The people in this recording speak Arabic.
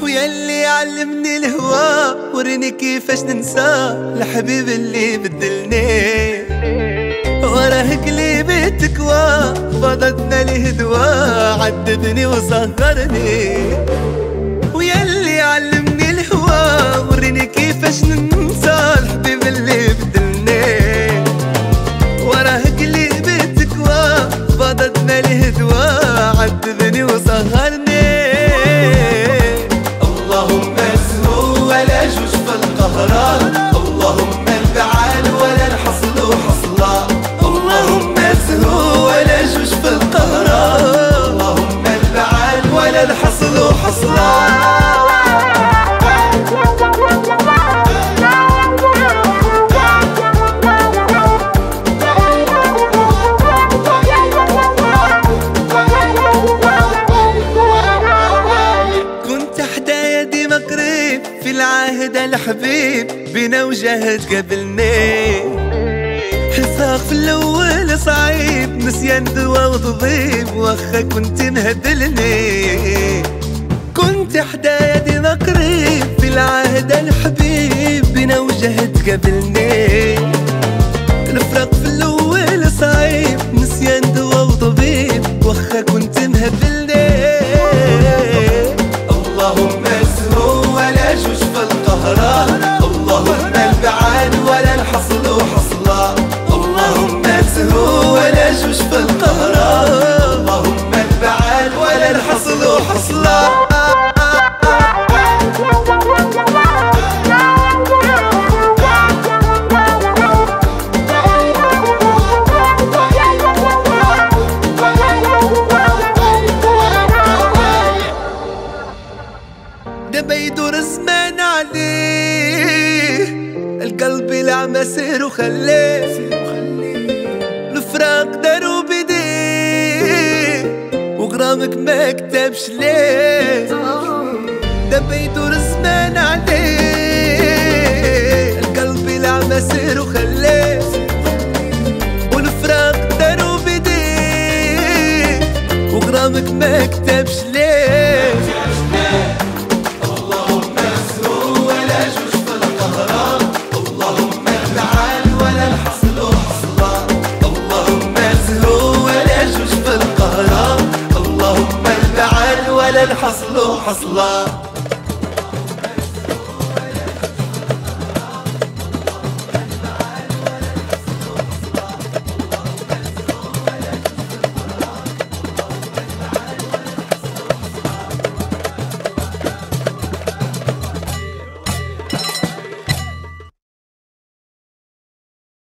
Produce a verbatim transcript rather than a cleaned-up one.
ويلي علمني الهوى وريني كيفاش ننسى الحبيب اللي بدلني، وراه قلبي تكوى فضتنا ليه دوا عذبني وسهرني. ويلي علمني الهوى وريني كيفاش ننسى الحبيب اللي بدلني، وراه قلبي تكوى فضتنا ليه دوا عذبني وسهرني. اللهم اسهو ولا جوج في القهران، اللهم الفعال ولا الحصل حصلا، اللهم اسهو ولا جوج في القهران، اللهم الفعال ولا الحصل حصلا. في العهد الحبيب بنا وجهد قبلني، حساق في الاول صعيب نسيان دوا وتضيب واخا كنت مهدلني. كنت حدا يدي مقريب في العهد الحبيب بنا وجهد قبلني، الفراق في الاول صعيب نسيان دوا وطبيب واخا كنت مهدلني. اللهم اسهو ولا جوج في القهران، اللهم البعاد ولا الحصل حصلا، اللهم اسهو ولا جوج في القهران، اللهم البعاد ولا الحصل حصلا. دابا يدور الزمان عليه القلب العمى سير وخليه، الفراق دارو بيديه وغرامك ما كتبش ليه. دابا يدور الزمان عليه القلب العمى سير وخليه، والفراق دارو بيديه وغرامك ما كتبش ليه. الحصل حصلا.